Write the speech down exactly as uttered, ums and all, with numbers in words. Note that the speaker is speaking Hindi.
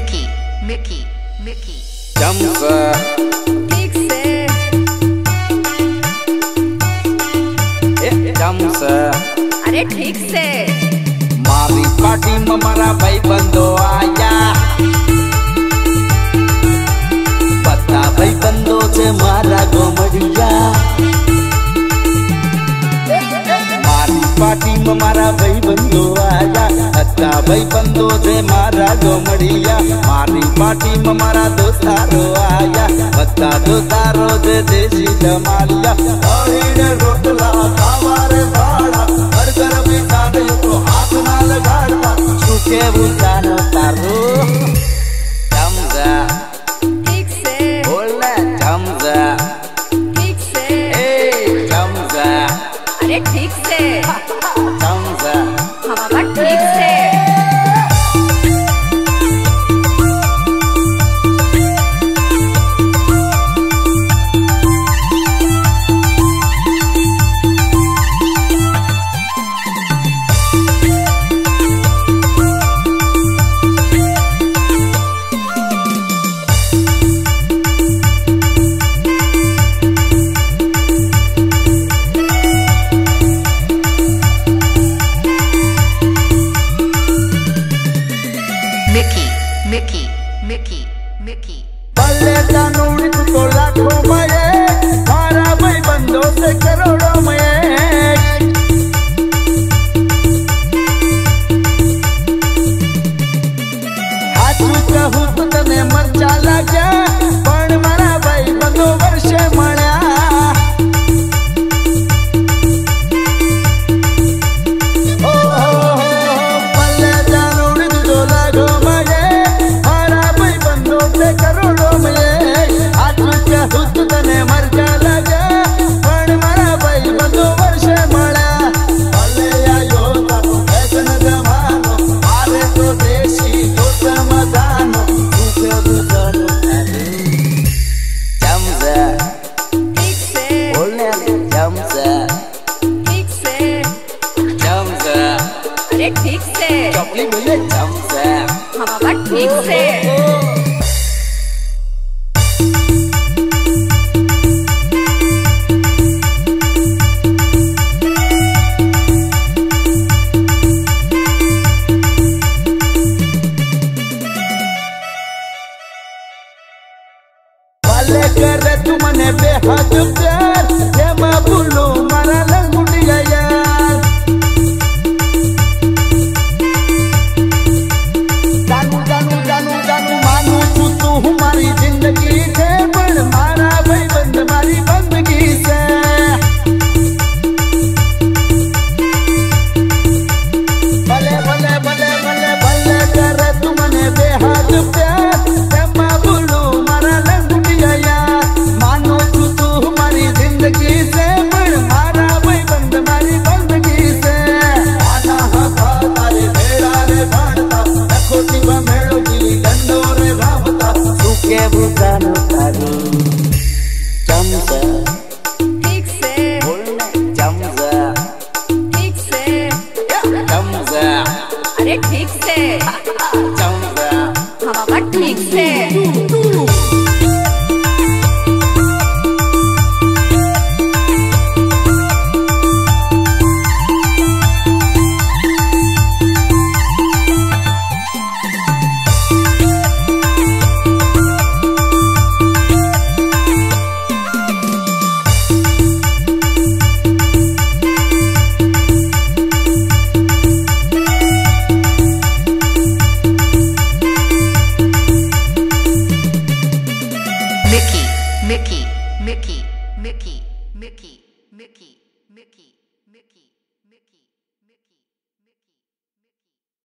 मिकी मिकी मिकी चमचा ठीक से ए चमचा अरे ठीक से मारी पार्टी में मारा भाई बंदो आया बता भाई बंदो से मारा गोमड़िया मारी पार्टी में मारा भाई बंदो आया बता भाई बंदो से मारा गोमड़िया मारी पार्टी में मारा दोस्तारो आया बता दोस्तारो से देसी जमालिया और रोटला खावारे भाड़ा बर्गर भी खाने तो हाथ ना लगाड़ा छुके बुझानो तारो चमचा ठीक से बोलना चमचा ठीक से ए चमचा अरे ठीक से चमचा हाँ बाबा ठीक से मिकी मिकी मिकी मिकी बल्ले तानूड़ी तो लाखों में मारा भाई बंदों से करोड़ों में आज कहूँ तो तने मर्चा लगा पण मारा भाई बंदों वर्षे मण्या अरे ठीक से चॉकलेट मिले चमचा हाँ बाबा ठीक से वाले करे तू मने बेहद प्यार ये मैं भूलूं मारा लंगुटिया यार जानू जानू जानू जानू मानू तू तू हमारी जिंदगी से बड़ मारा भाई बंद मारी बंदगी से भले भले भले भले भले करे तू मने बेहद प्यार ये मैं भूलूं मारा लंगुटिया यार मानो तू तू हमारी जिंदगी से बड़ मारा भाई बंद मारी बंदगी से आना हा तारे भेड़ा रे भाड़ता खोटी मेड़ो गिली डंडो रे रावता सुके बुझानो तारो चमचा ठीक से बोलना चमचा ठीक से चमचा अरे ठीक से चमचा हाँ बाबा ठीक से